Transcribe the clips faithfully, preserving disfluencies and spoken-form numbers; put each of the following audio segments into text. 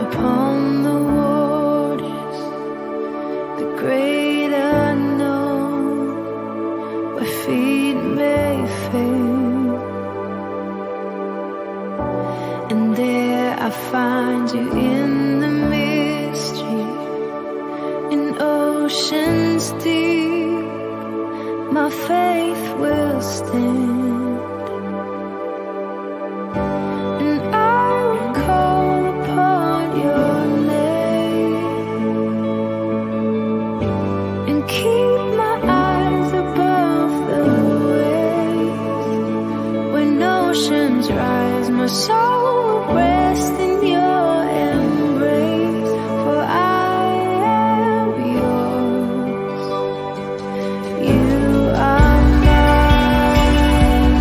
upon the waters, the great unknown, where feet may fail. And there I find you in the mystery, in oceans deep, my faith will stand. My soul will rest in your embrace, for I am yours. You are mine.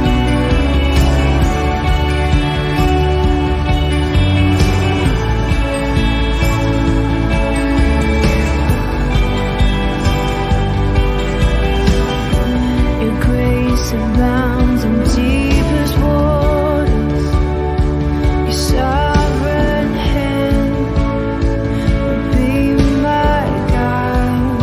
Your grace abounds in deepest waters. Sovereign hand will be my guide.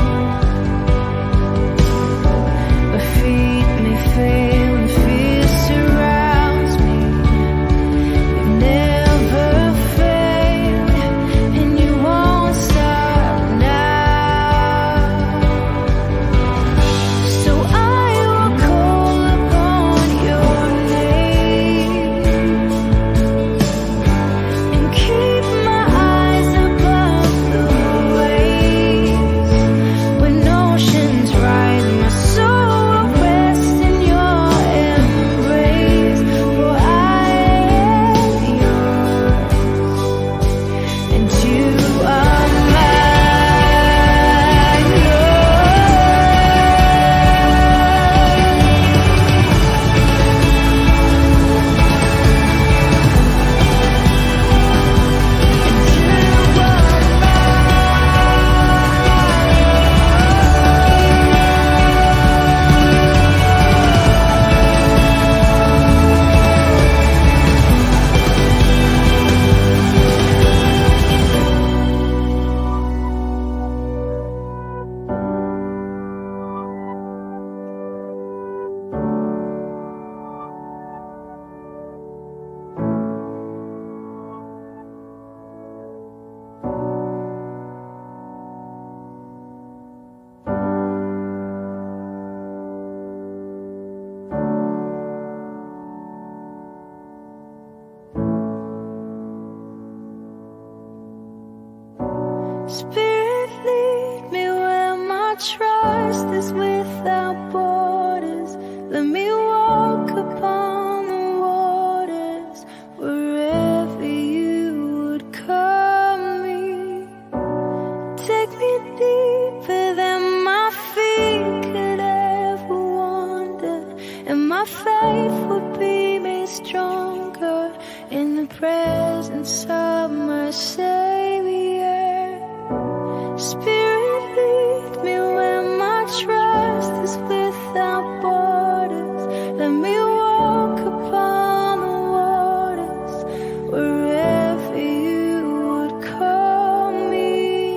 My feet may fail and fear surrounds me. You never fail, and you won't stop now. So I will call upon your name. Keep my eyes above the waves. When oceans rise, my soul will rest in your embrace. For I am yours, and you are mine. Spirit, lead me where my trust is without borders. Let me walk upon the waters, wherever you would call me. Take me deeper than my feet could ever wander, and my faith will be made stronger in the presence of my Savior. Spirit, lead me where my trust is without borders. Let me walk upon the waters, wherever you would call me.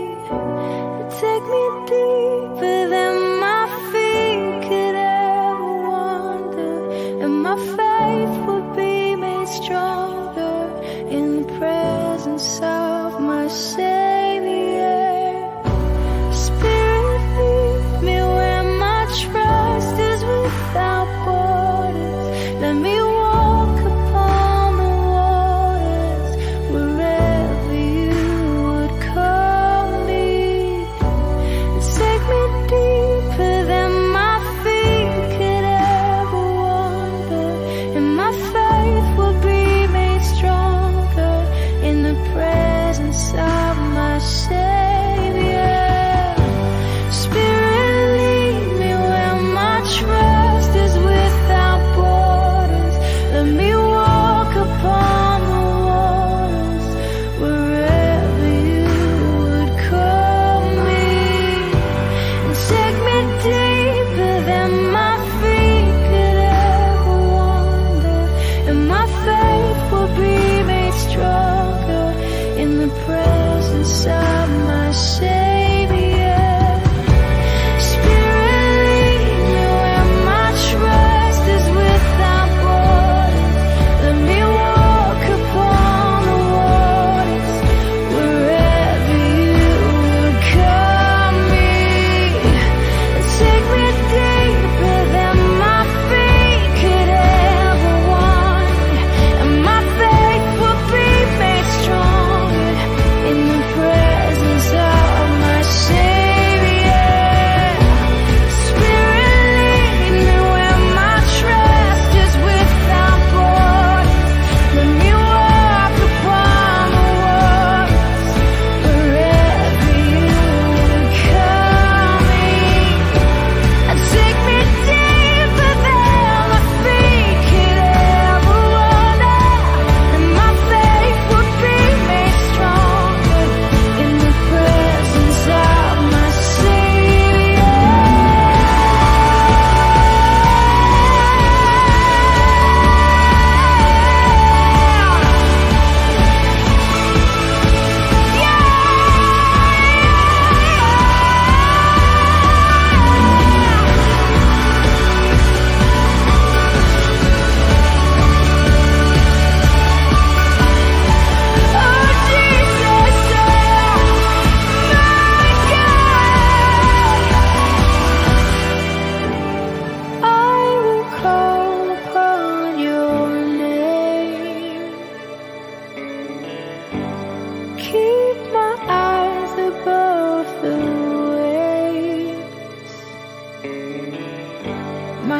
Take me deeper than my feet could ever wander, and my faith will be made stronger in the presence of my Savior. Spirit, lead me where my trust is without borders. Let me walk upon the waters, wherever you would call me. Take me deeper than my feet could ever wander, and my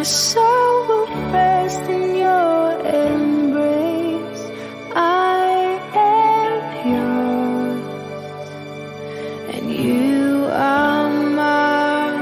soul will rest in your embrace. I am yours, and you are mine.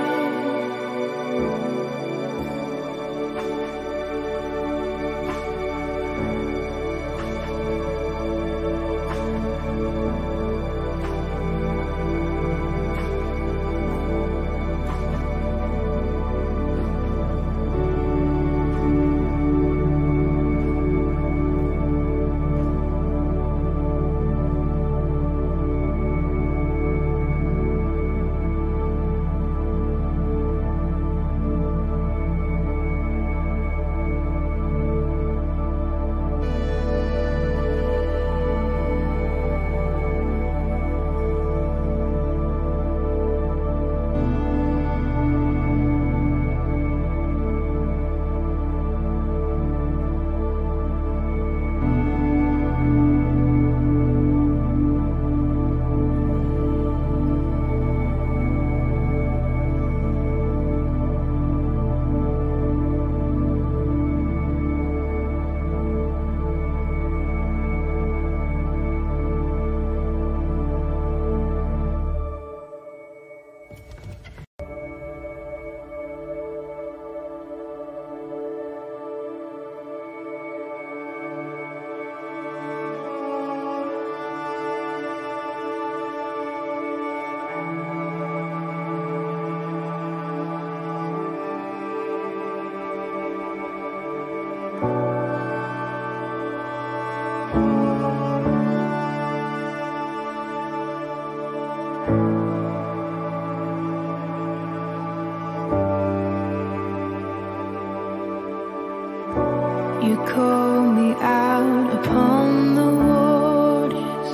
You call me out upon the waters,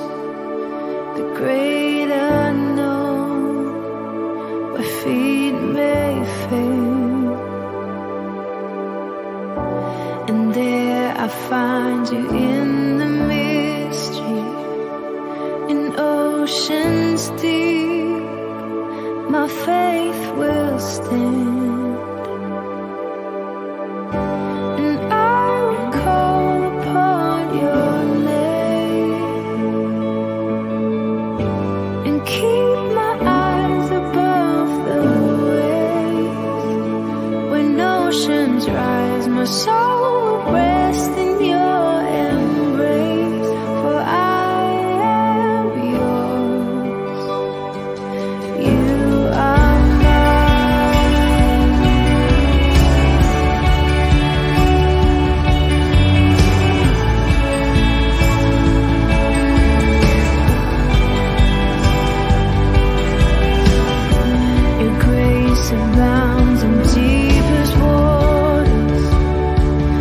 the great unknown, where feet may fail. And there I find you in the mystery, in oceans deep. My faith will stand. Rise, my soul will rest in your embrace, for I am yours, you are mine. Your grace abounds in deepest waters.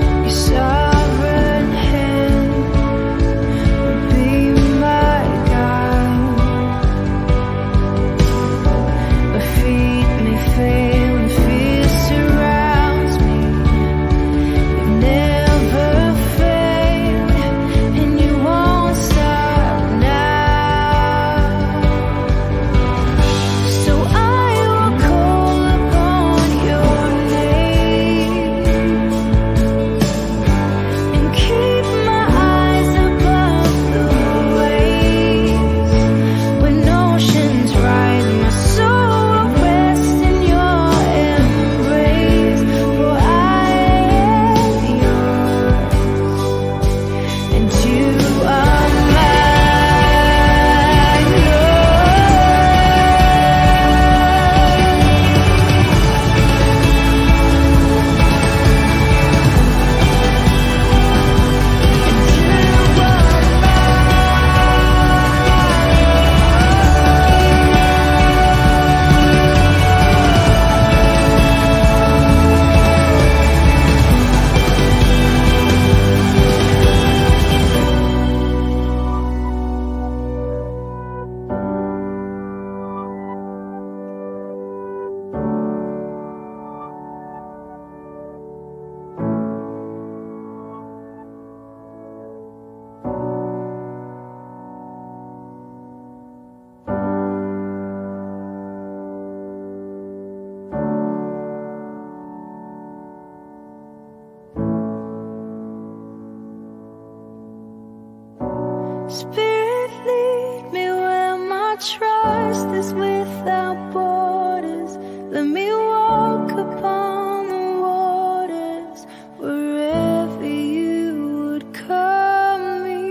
Spirit, lead me where my trust is without borders. Let me walk upon the waters wherever you would call me.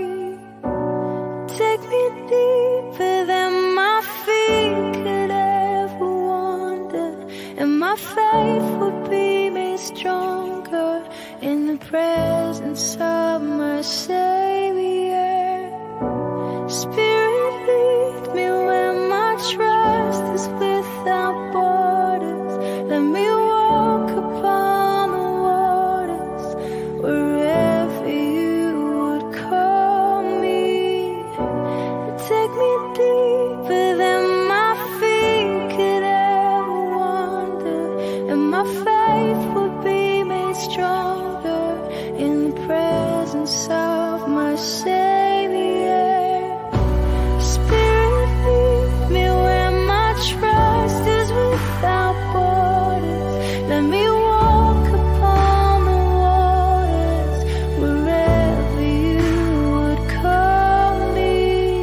Take me deeper than my feet could ever wander, and my faith would be made stronger in the presence of my Savior. Spirit, lead me where my trust is without borders. Let me walk upon the waters wherever you would call me. Take me deeper than my feet could ever wander, and my faith would be made stronger in the presence of my Savior. Spirit, lead me where my trust is without borders. Let me walk upon the waters wherever you would call me.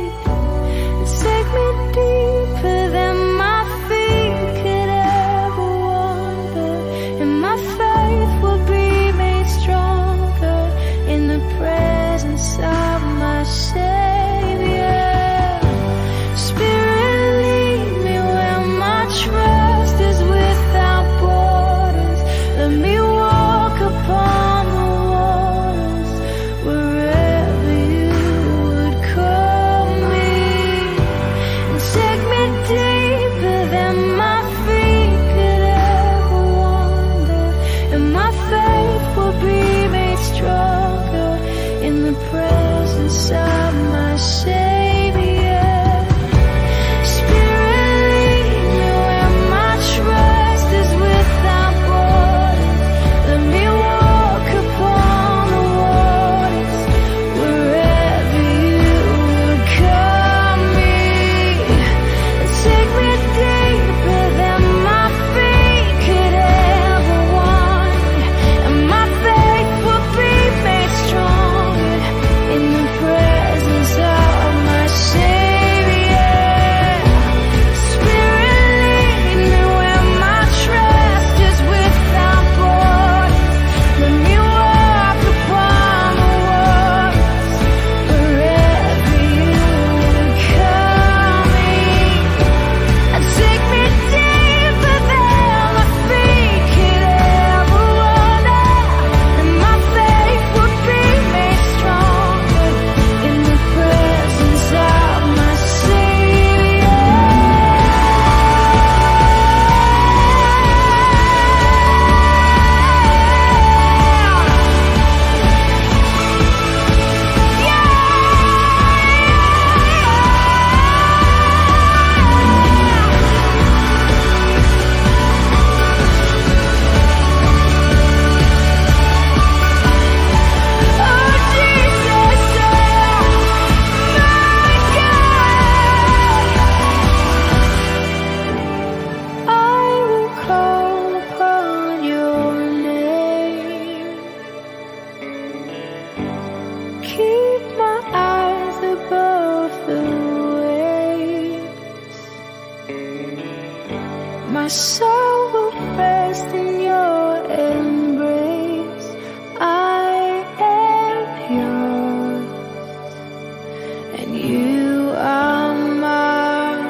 Take me deeper than my feet could ever wander, and my faith will be made stronger in the presence of my Savior. Spirit, lead me where my trust is without borders. Let me walk upon the waters wherever you would call me. And take me deeper than my feet could ever wander, and my faith will be made stronger in the presence of my Savior. Spirit, lead me where my trust is without borders. Let me walk upon the waters wherever you would call me. Take me deeper than my feet could ever wander, and my faith will be made stronger in the presence of my Savior. Spirit, lead me where my trust is without borders. Let me walk upon the waters wherever you would call me. And take me deeper than my feet could ever wander, and my faith would be made stronger in the presence of my Savior. Oh Jesus, my God, I will call upon your name. Keep my eyes above the waves. My soul will rest in your embrace. I am yours, and you are mine.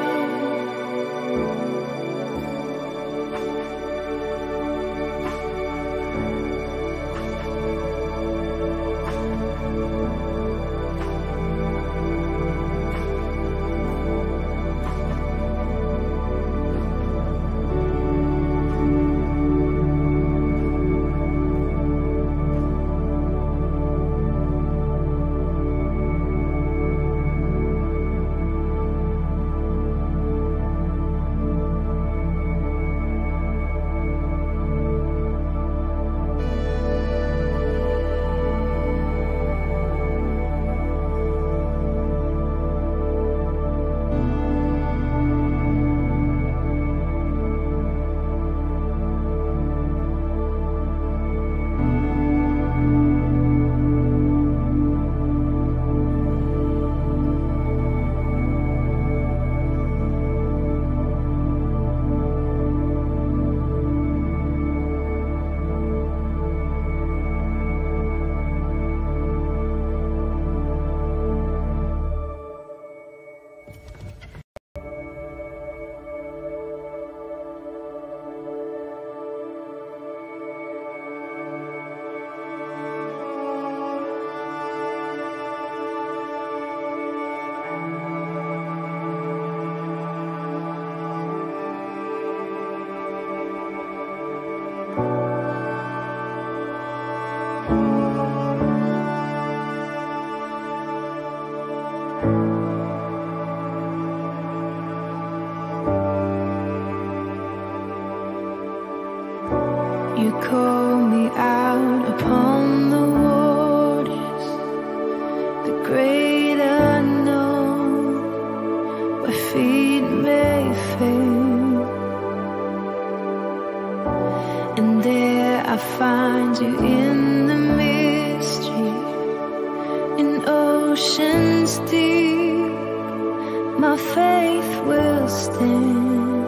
faith will stand.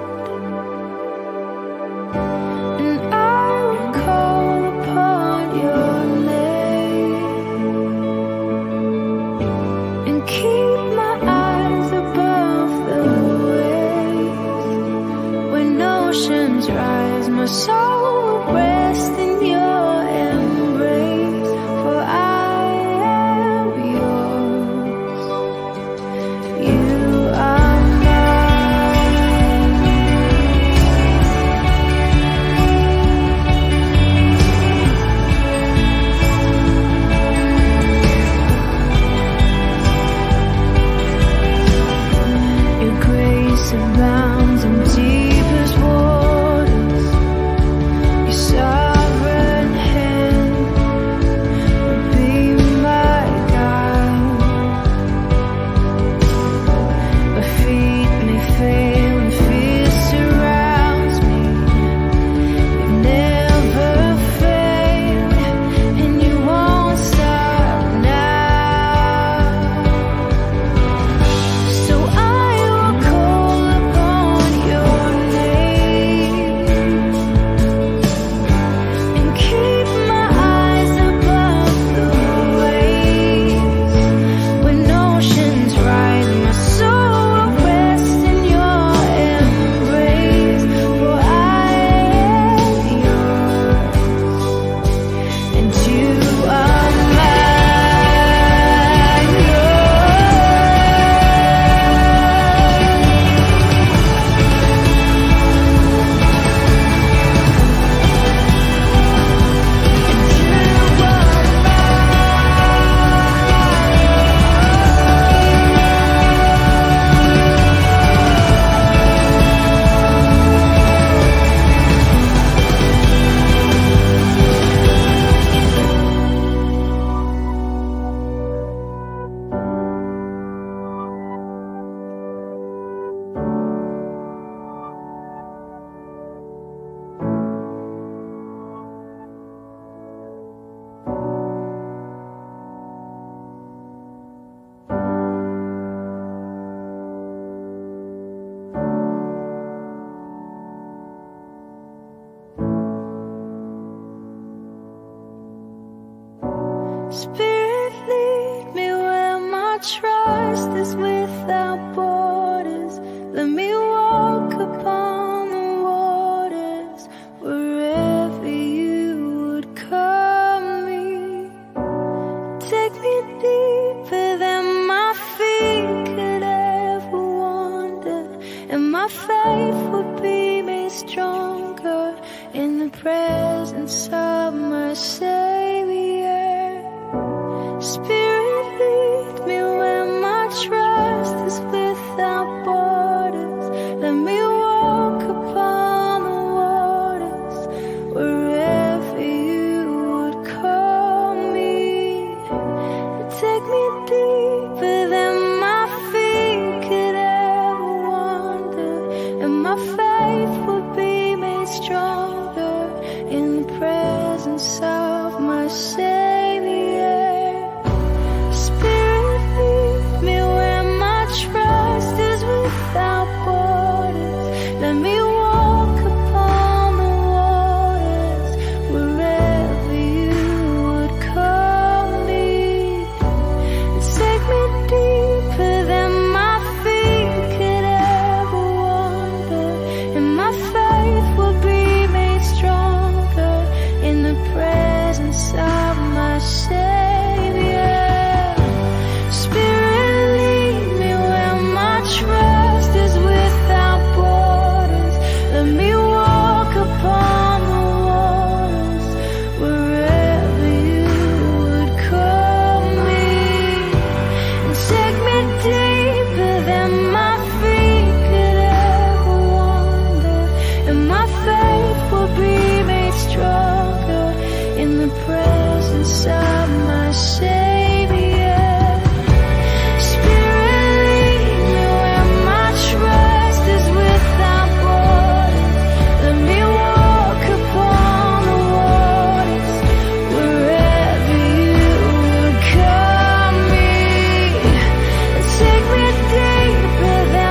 And I will call upon your name and keep my eyes above the waves. When oceans rise, my soul will rest in your embrace, for I am yours. You are mine. Your grace abounds in deepest waters. Your sovereign hand will be my guide. My feet may fail and fear surrounds me. You never fail, and you won't stop now. So I will call upon your name and keep my eyes above the waves. When oceans rise, my soul will rest in your embrace, for I am yours, and you are mine. Spirit, lead me where my trust is without borders. Let me walk upon the waters wherever you would call me. Take me deeper than my feet could ever wander, and my faith would be made stronger in the presence of my Savior. Spirit, lead me where my trust is without borders. Let me walk upon the waters wherever you would call me. Take me deeper than my feet could ever wander, and my faith would be made stronger in the presence of my Savior. Spirit, lead me where my trust is without borders. Let me walk upon the waters wherever you would call me. Take me deeper than my feet could ever wander, and my faith will be made stronger in the presence of my Savior. Spirit, lead me where my trust is without borders. Let me walk upon the waters wherever you would call me. And take me deeper than my feet could ever wander, and my faith will be made stronger in the presence of my Savior. Spirit, lead me where my trust is without borders. Let me walk upon the waters wherever you would call me. And take me deeper than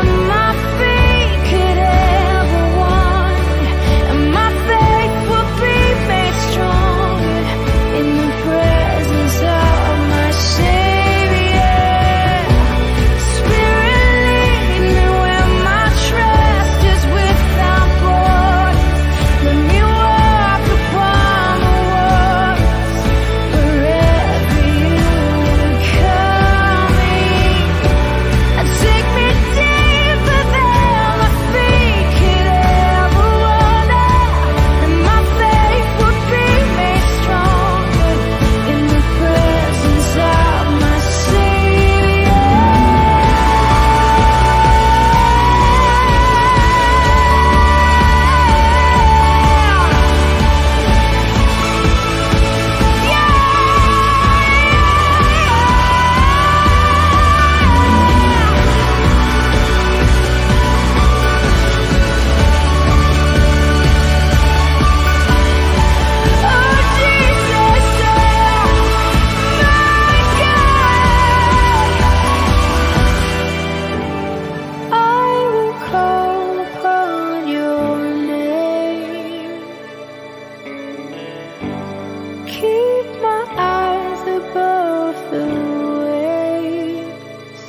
keep my eyes above the waves.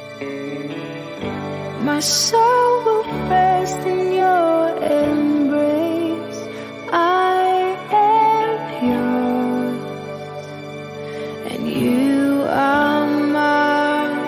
My soul will rest in your embrace. I am yours, and you are mine.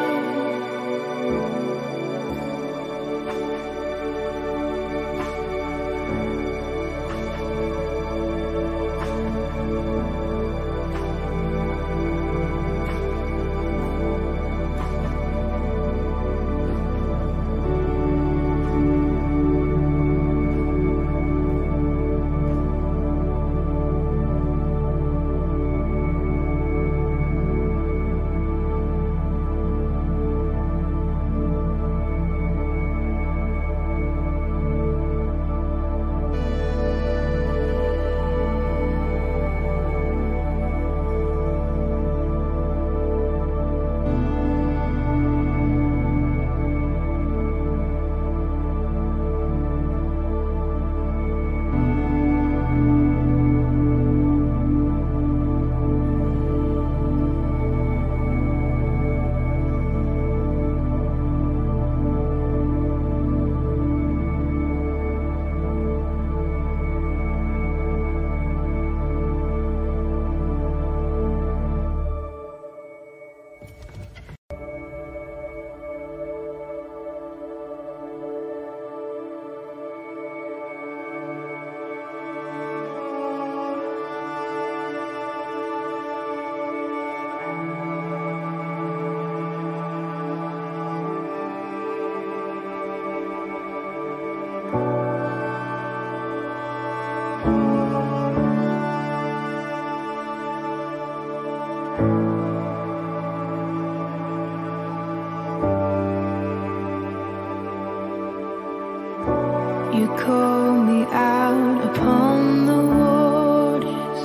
You call me out upon the waters,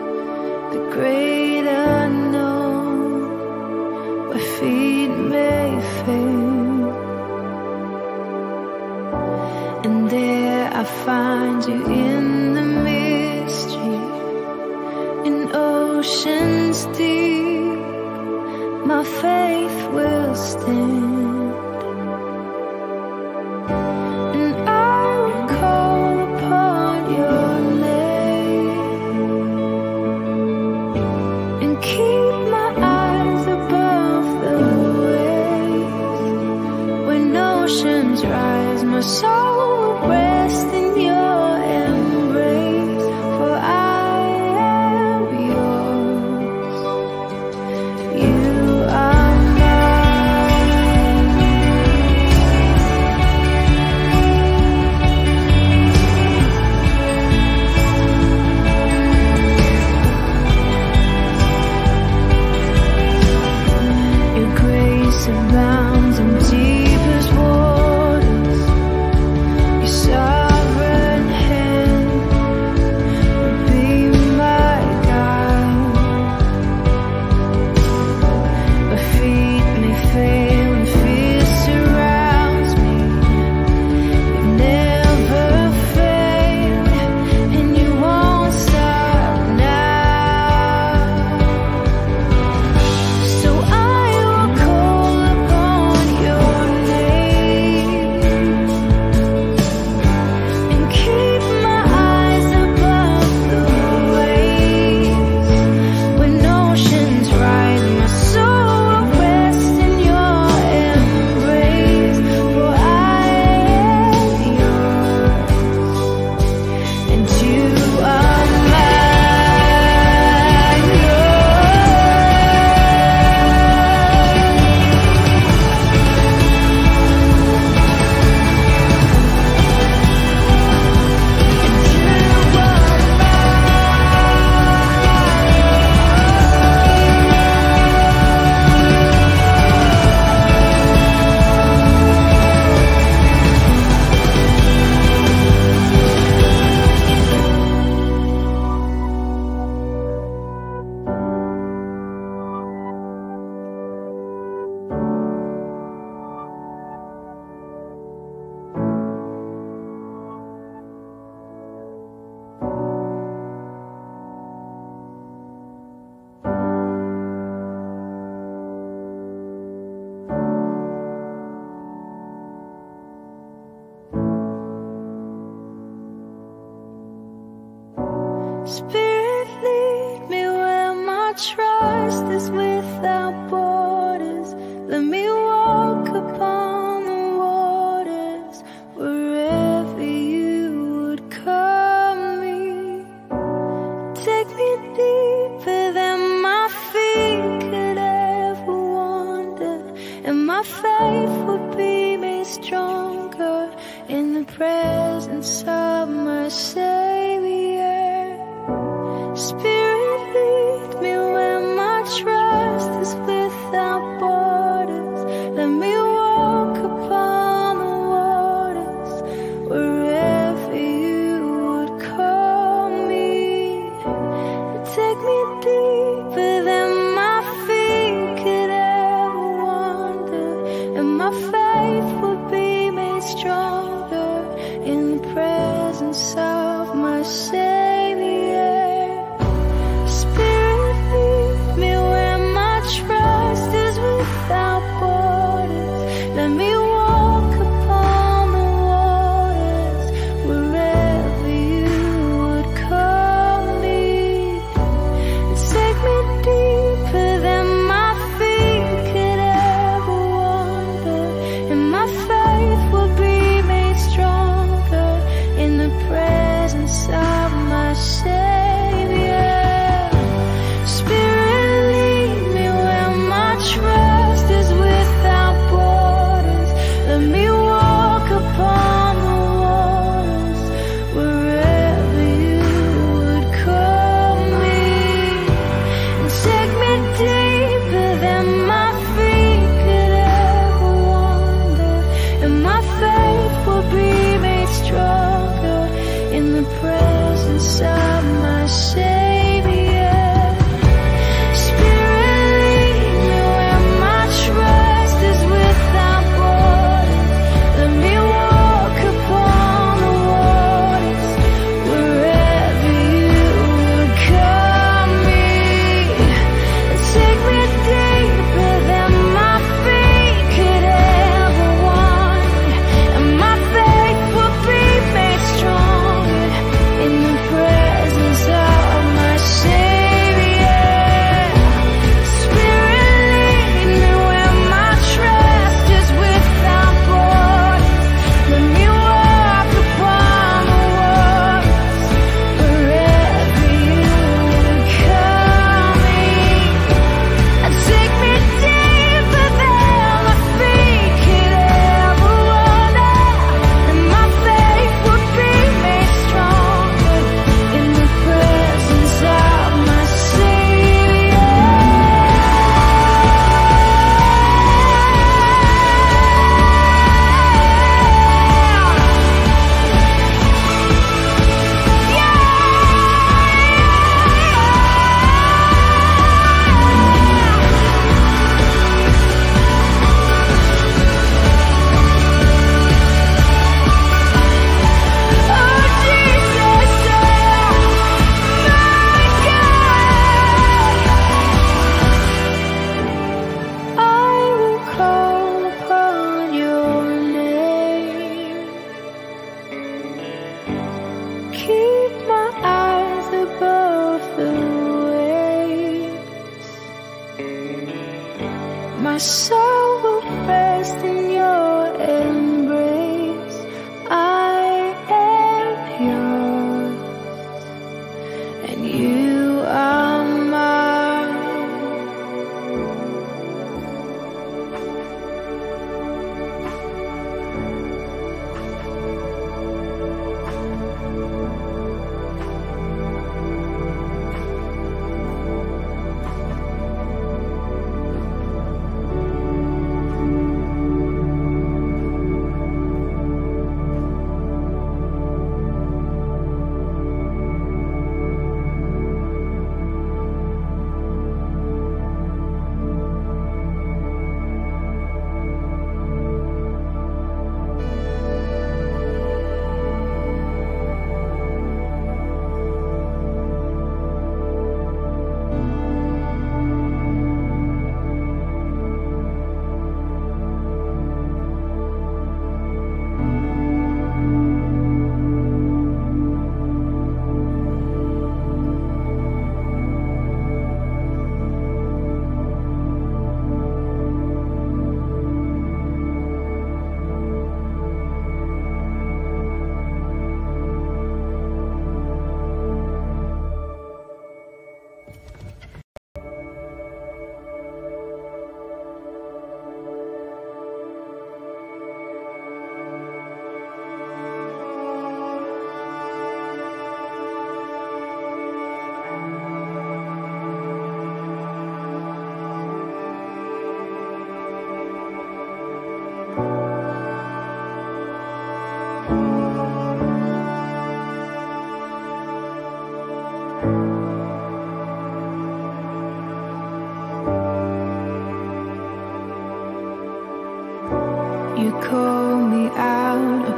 the great unknown, where feet may fail. And there I find you in the mystery, in oceans deep. My faith will stand. Rise, my soul will rest in your embrace, for I am yours, you are mine. Your grace abounds in deepest waters. Spirit, lead me where my trust is without borders. Let me walk upon the waters wherever you would call me. Take me deeper than my feet could ever wander, and my faith would be made stronger in the presence of my Savior. Spirit, lead me where my trust is without borders. Let me walk upon the waters wherever you would call me. Take me deeper than my feet could ever wander, and my faith would be made stronger in the presence of my Savior. Spirit, lead me where my trust is without borders. Let me walk upon the waters wherever you would call me. Take me deeper than my feet could ever wander, and my faith will be made stronger in the presence of my Savior. Spirit, lead me where my trust is without borders. Let me walk upon the waters wherever you would call me. And take me deeper than my feet could ever wander, and my faith will be made stronger in the presence of my Savior. Spirit, lead me where my trust is without borders. Let me walk upon the waters wherever you would call me. Take me deeper than my feet could ever wander, and my faith will be made stronger in the presence of my Savior. Spirit, lead me where my trust is without borders. Let me walk upon the waters wherever you would call me. Take me deeper than my feet could ever wander, and my faith would be made stronger in the presence of my Savior. Oh Jesus, my God, I will call upon your name. Keep my eyes above the waves. My soul will rest in your embrace. I am yours, and you are mine.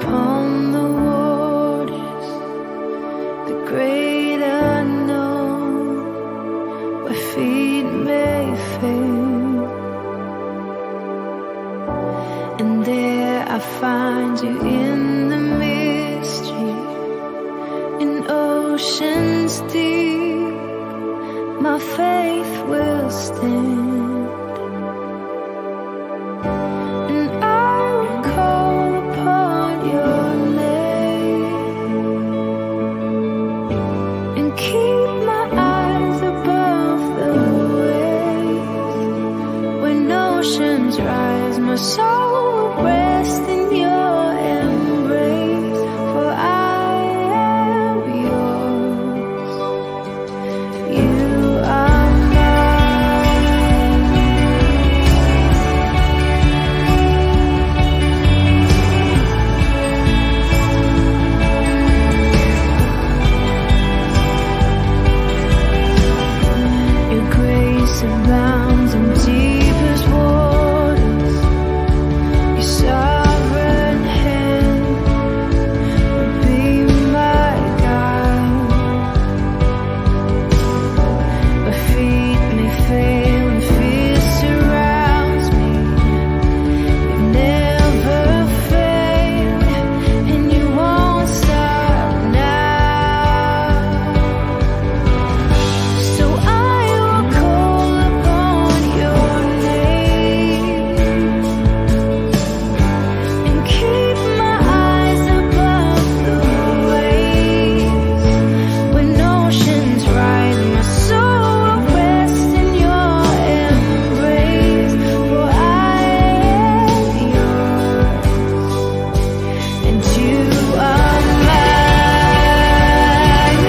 upon the waters, the great unknown, where feet may fail. And there I find you in the mystery, in oceans deep, my faith will stand. And I will call upon your name, and keep my eyes above the waves. When oceans rise, my soul will rest in your embrace, for I am yours. You are abounds in deepest waters. Your sovereign hand will be my guide. My feet may fail and fear surrounds me. You never fail, and you won't stop now. So I will call upon your name, and keep my eyes above the waves. When oceans rise, my soul will rest in your embrace, for I am yours, and you are mine.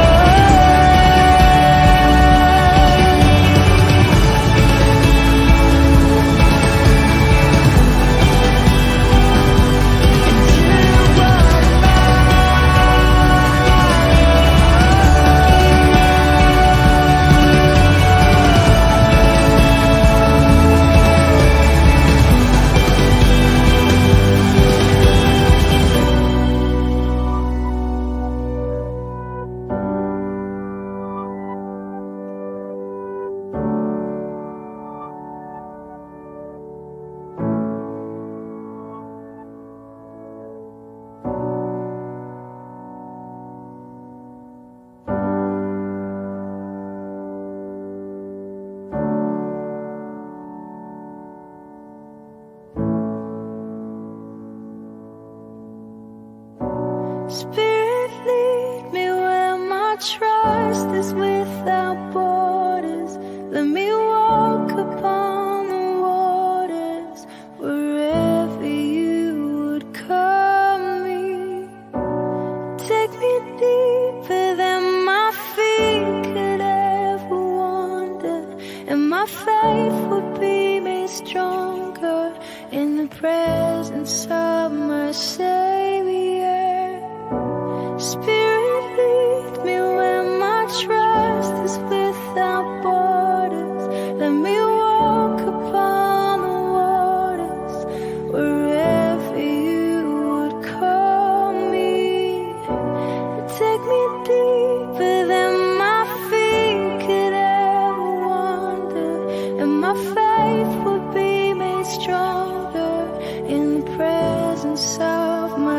Spirit, lead me where my trust is without borders. Let me walk upon the waters, wherever you would call me. Take me deeper than my feet could ever wander, and my faith would be made stronger in the presence of my Savior. Spirit, lead me where my trust is without borders. Let me walk upon the waters, wherever you would call me. Take me deeper than my feet could ever wander, and my faith would be made stronger in the presence of my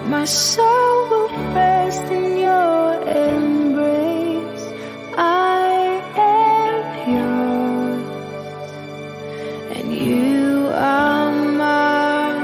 My soul will rest in your embrace. I am yours, and you are mine.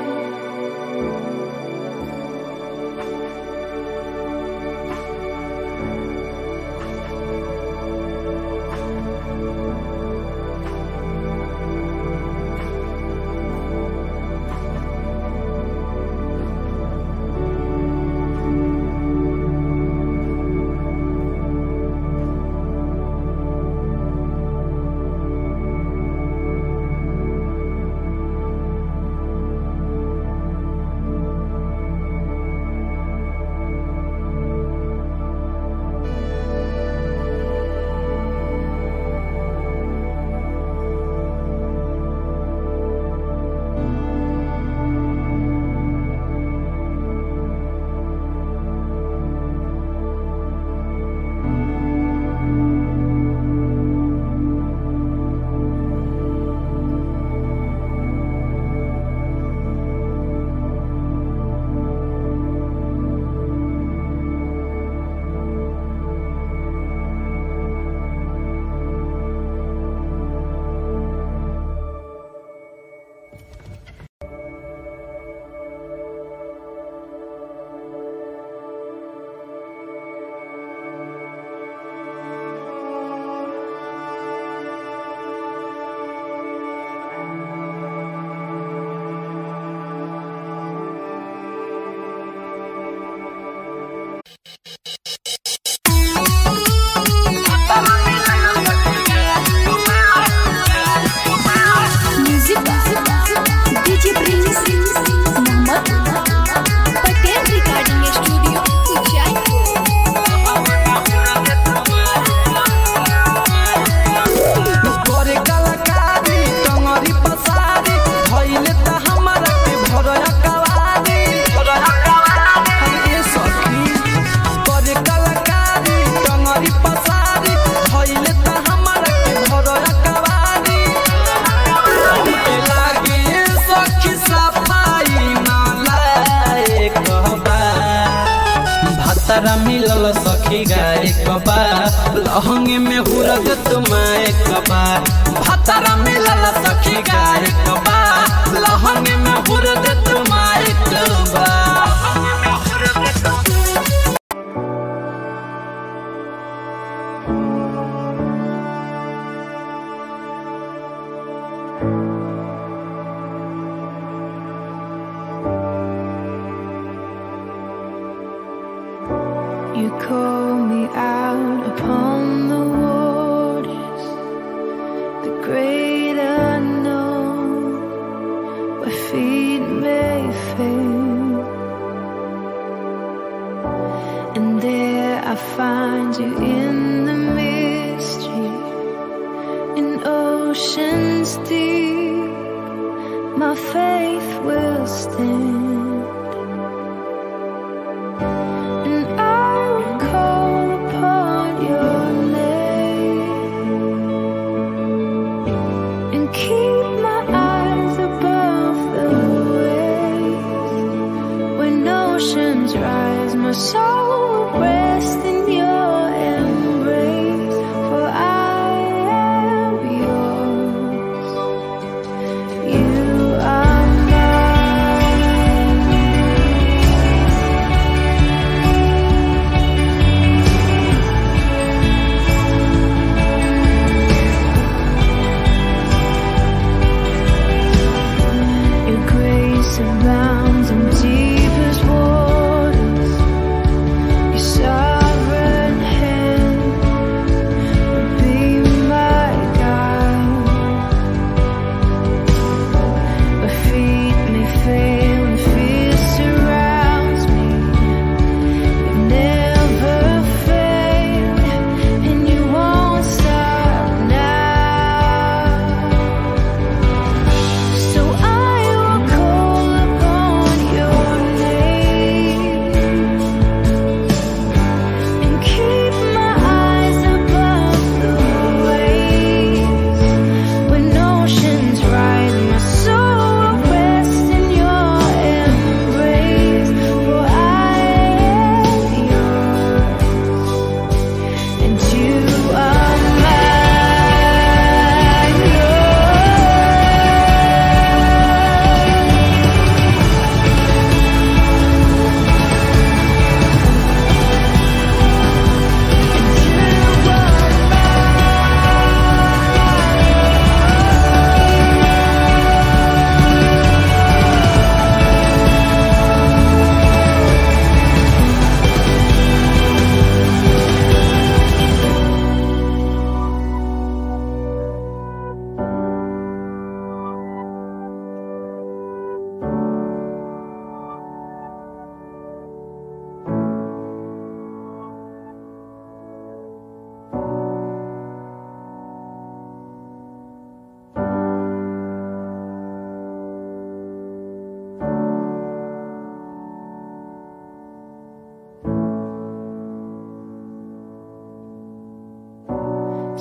मिलल सखी गाय कबा लहंगे में हुरग तुम्हारे कबा भतरा मिलल सखी गाय कबा लहंगे में हुरग तुम्हारे कबा। You call me out upon the waters, the great unknown, where feet may fail, and there I find you in the mystery, in oceans deep, my faith will stand. Rise, my soul will rest in your embrace, for I am yours, you are mine. Your grace abounds in deepest waters. Sovereign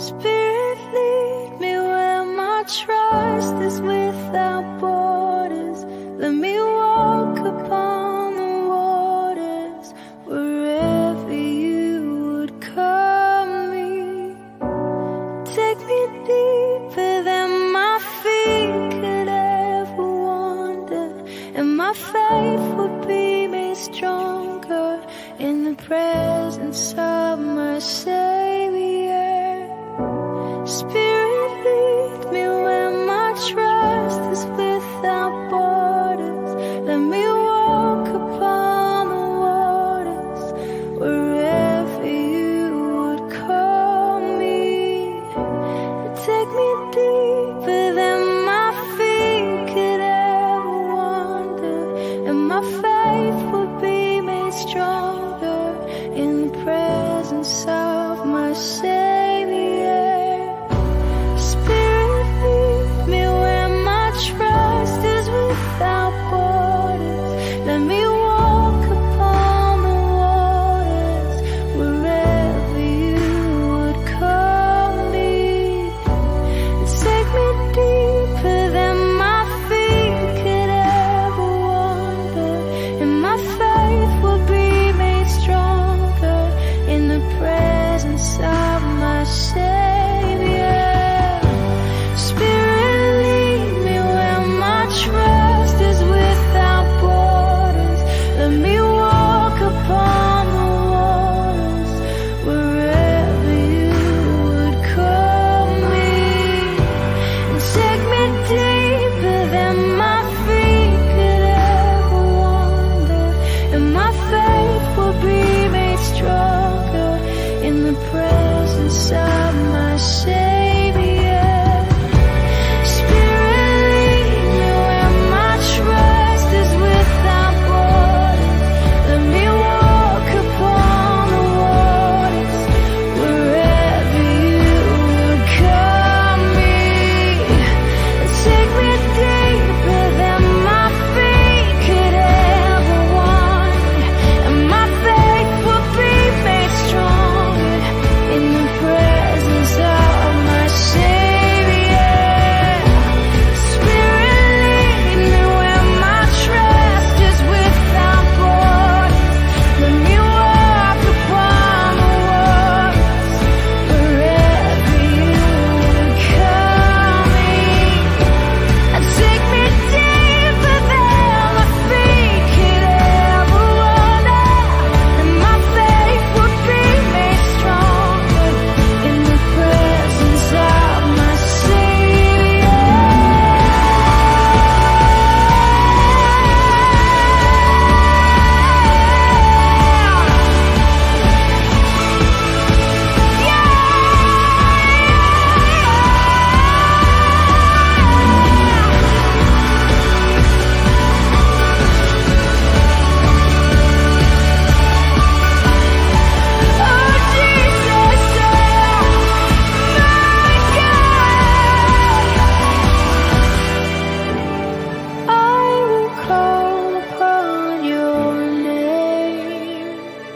Spirit, lead me where my trust is without borders. Let me walk upon the waters wherever you would call me. Take me deeper than my feet could ever wander, and my faith would be made stronger in the presence of my Savior. Spirit, lead me where my trust is without borders. Let me walk upon the waters wherever you would call me. Take me deeper than my feet could ever wander, and my faith would be made stronger in the presence of my Savior. Spirit, lead me where my trust is without borders. Let me walk upon the waters wherever you would call me. Take me deeper than my feet could ever wander, and my faith will be made stronger in the presence of my Savior. Spirit, lead me where my trust is without borders. Let me walk upon the waters wherever you would call me. And take me deeper than my feet could ever wander, and my faith will be made stronger in the presence of my Savior. Spirit, lead me where my trust is without borders. Let me walk upon the waters wherever you would call me. Take me deeper than my feet could ever wander, and my faith will be made stronger in the presence of my Savior. Spirit, lead me where my trust is without borders. Let me walk upon the waters wherever you would call me. Take me deeper than my feet could ever wander, and my faith would be made stronger in the presence of my Savior. Oh Jesus, my God, I will call upon your name.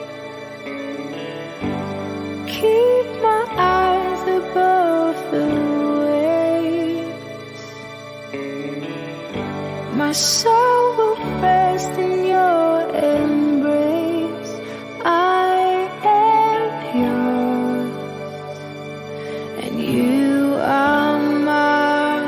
Keep my eyes above the waves. My soul will rest in your embrace. I am yours, and you are mine.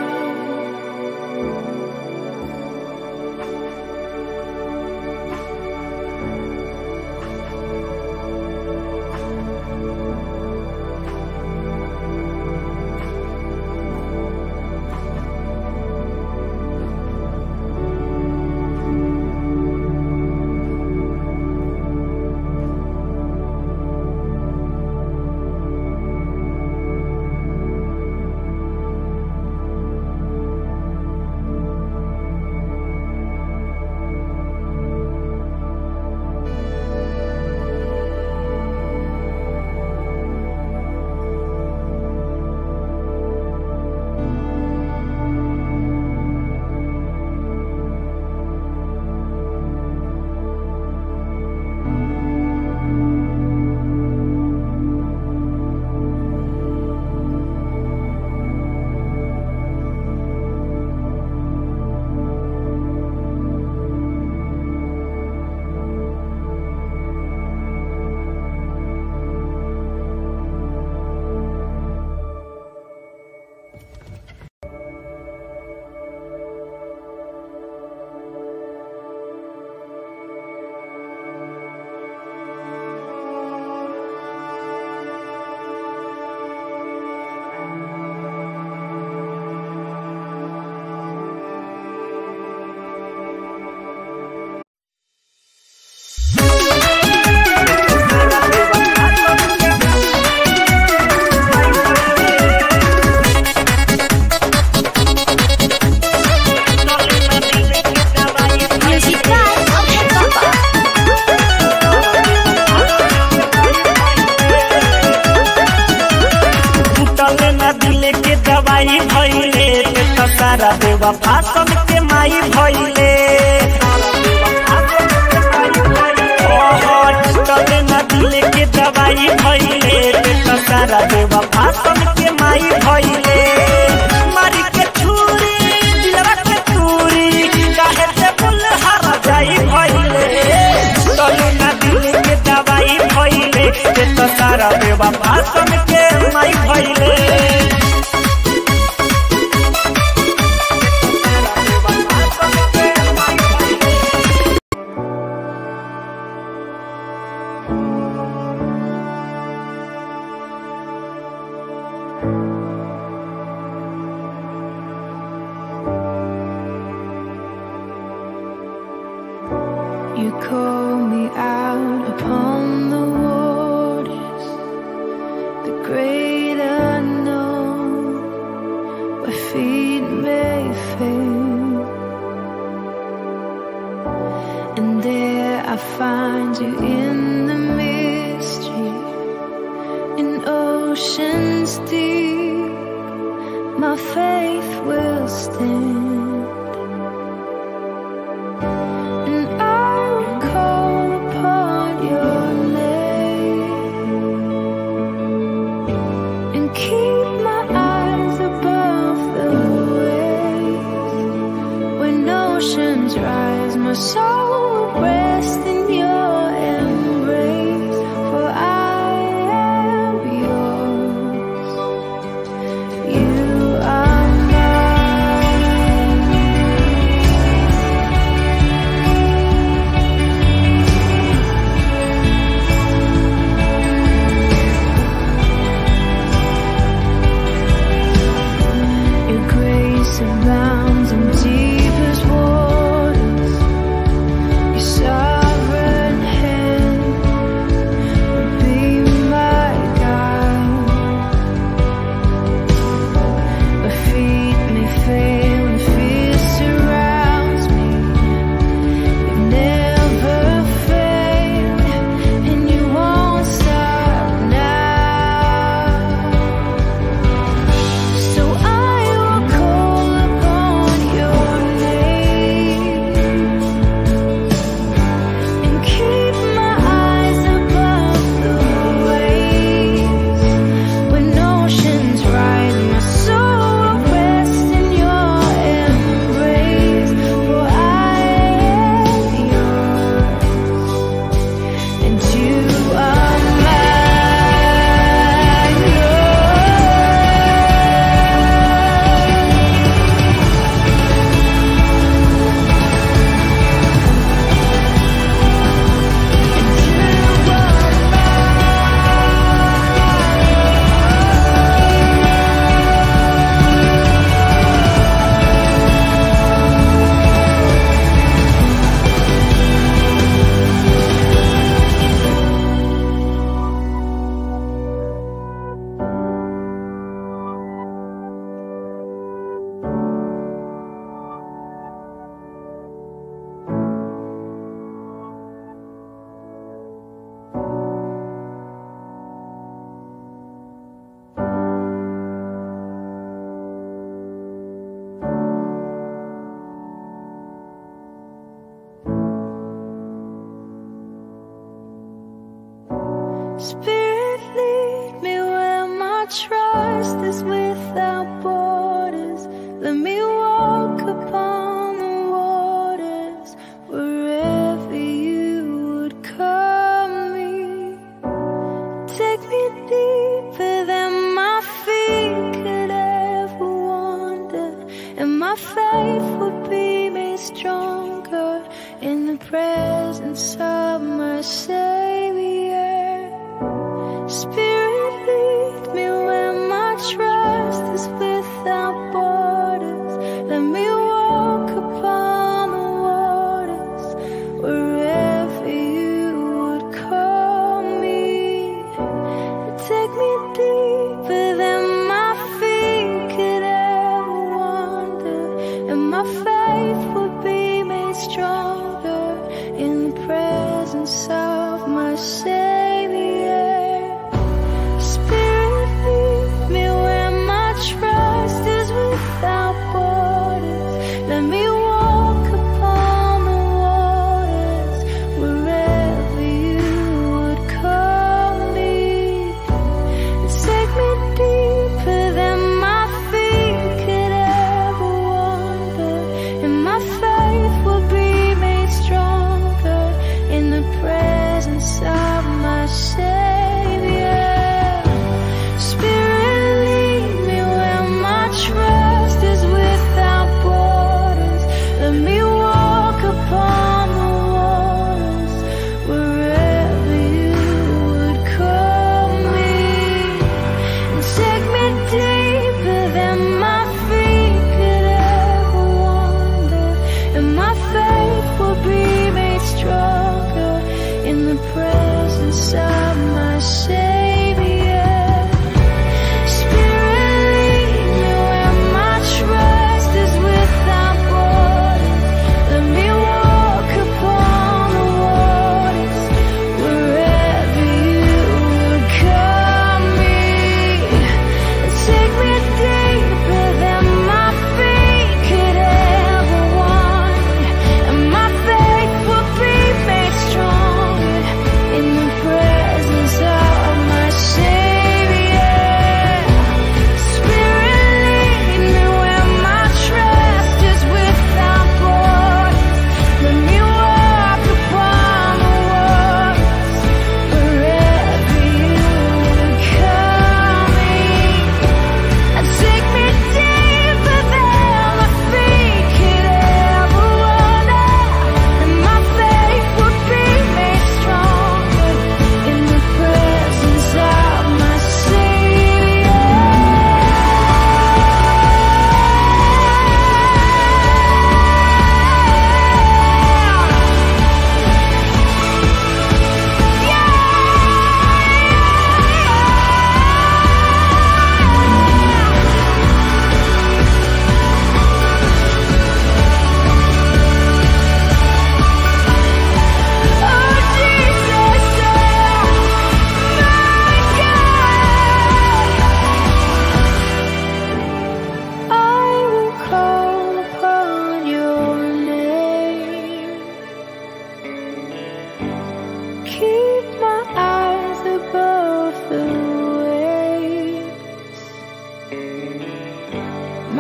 देवा फासन के माई भइले टूटले न दिल के दवाई भइले तो सारा देवा फासन के माई भइले मारी के छुरी दिलवा के तूरी काहे से फूल हरा जाई भइले टूटले न दिल के दवाई भइले तो सारा देवा फासन के माई भइले You call me out upon the waters, the great unknown, where feet may fail, and there I find you in the mystery, in oceans deep, my faith will stand. My soul rests in your embrace, for I am yours. You are mine. Your grace abounds in deepest waters. Sovereign hand will be my guide. My feet may fail and fear surrounds me. You never fail, and you won't stop now. So I will call upon your name. Keep my eyes above the waves. When oceans rise, my soul will rest in your embrace. For I am yours, and you are mine. Spirit, lead me where my trust is without borders. Let me walk upon the waters wherever you would call me. Take me deeper than my feet could ever wander, and my faith would be made stronger in the presence of my Savior. Spirit, lead me where my trust is without borders. Let me walk upon the waters wherever you would call me. Take me deeper than my feet could ever wander, and my faith would be made stronger in the presence of my Savior. Spirit, lead me where my trust is without borders.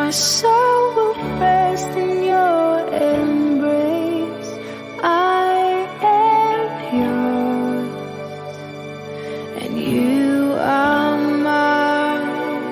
My soul will rest in your embrace. I am yours, and you are mine.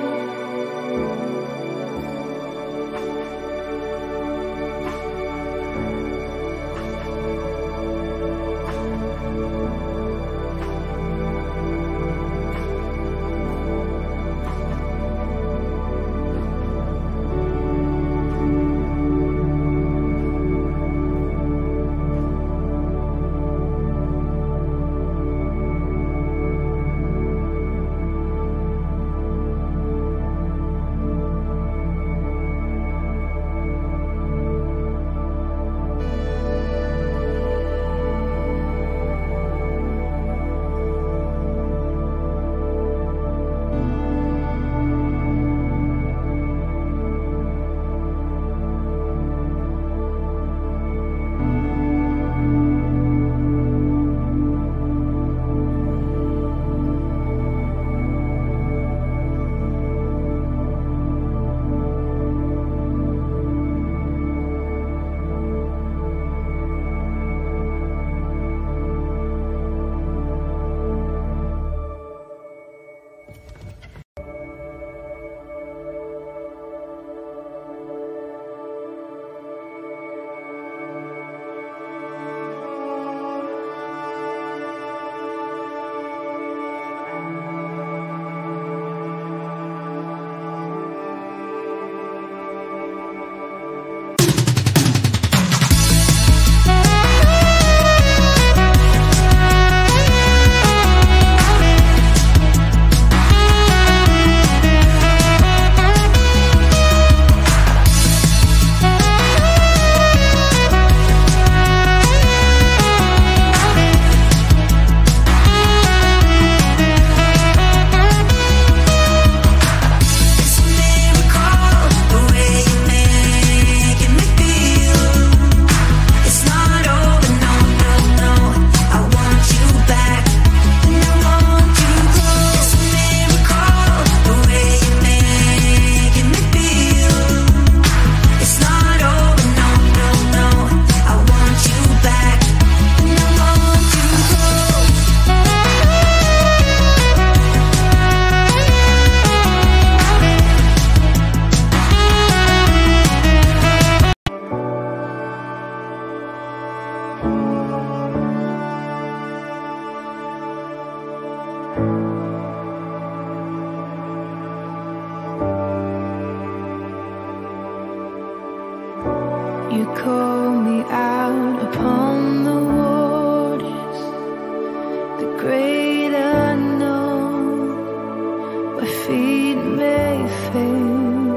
You call me out upon the waters, the great unknown, where feet may fail.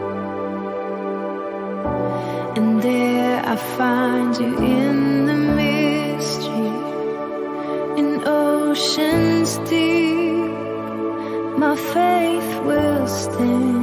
And there I find you in the mystery, in oceans deep. My faith will stand.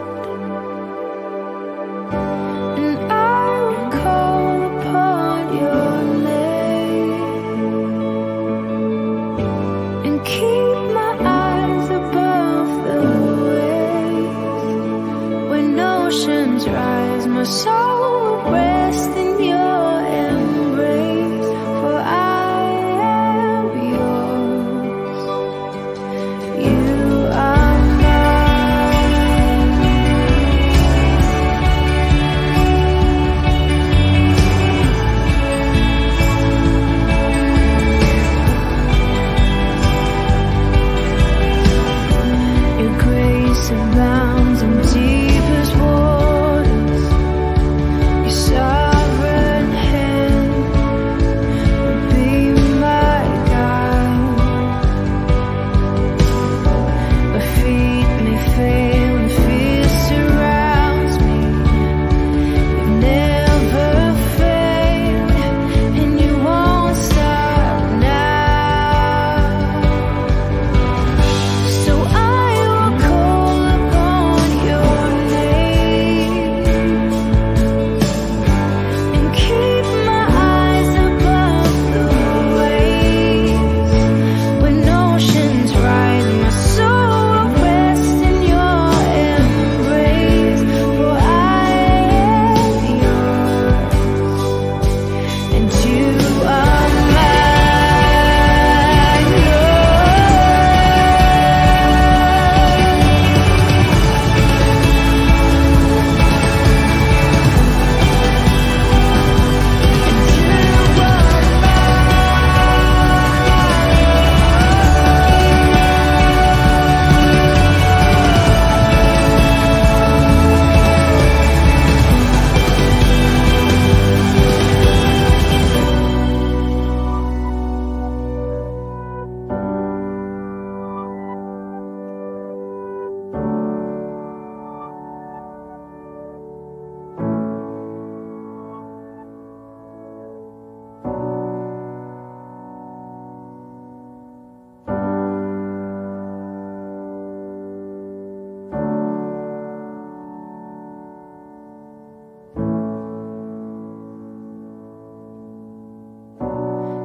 Rise, my soul will rest in your embrace, for I am yours. You are mine. Your grace abounds in deepest waters.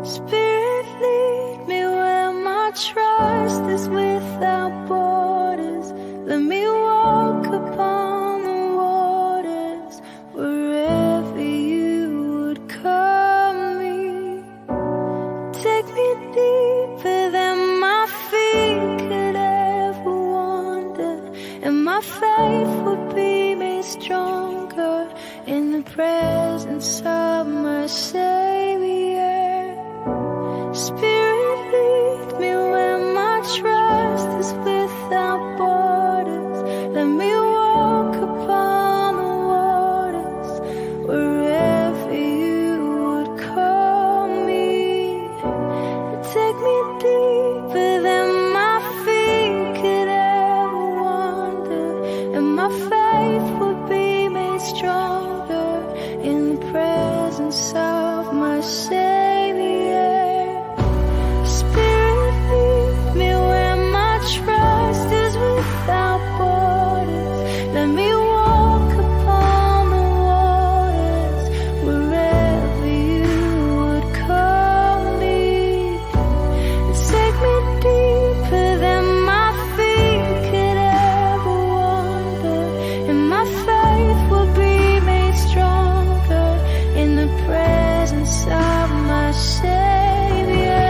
Spirit, lead me where my trust is without borders. Let me walk upon the waters wherever you would call me. Take me deeper than my feet could ever wander, and my faith would be made stronger in the presence of my Savior. Spirit, lead me where my trust is without borders. Let me walk upon the waters wherever you would call me. Take me deeper than my feet could ever wander, and my faith would be made stronger in the presence of my Savior. Spirit, lead me where my trust is without borders. Let me walk upon the waters wherever you would call me. Take me deeper than my feet could ever wander, and my faith will be made stronger in the presence of my Savior.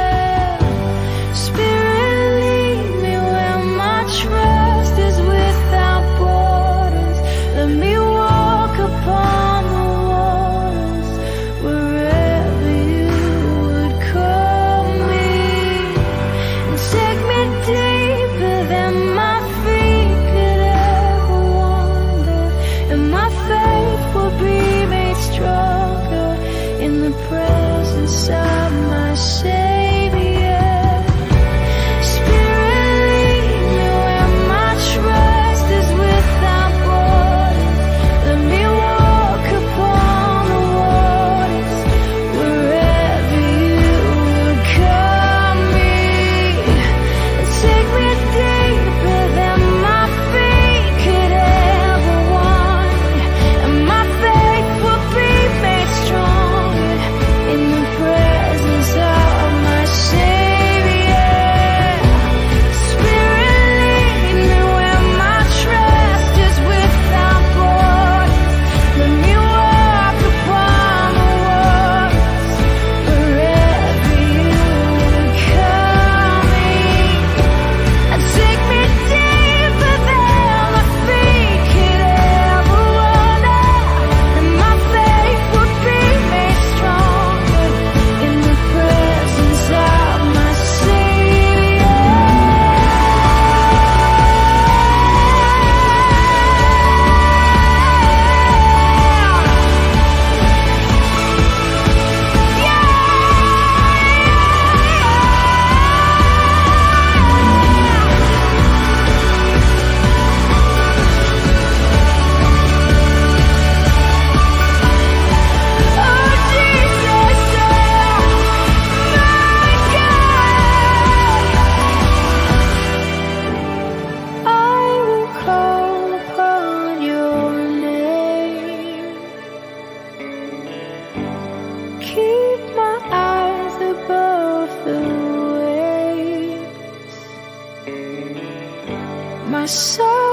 Spirit, lead me where my trust is without borders. Let me walk upon the waters wherever you would call me. And take me deeper than my feet could ever wander, and my faith will be made stronger in the presence of my Savior. Spirit, lead me where my trust is without borders. Let me walk upon the waters wherever you would call me. Take me deeper than my feet could ever wander, and my faith will be made stronger in the presence of my Savior. Spirit, lead me where my trust is without borders. Let me walk upon the waters wherever you would call me. And take me deeper than my feet could ever wander, and my faith would be made stronger in the presence of my Savior. Oh Jesus, my God, I will call upon your name. Keep my eyes above the waves. My soul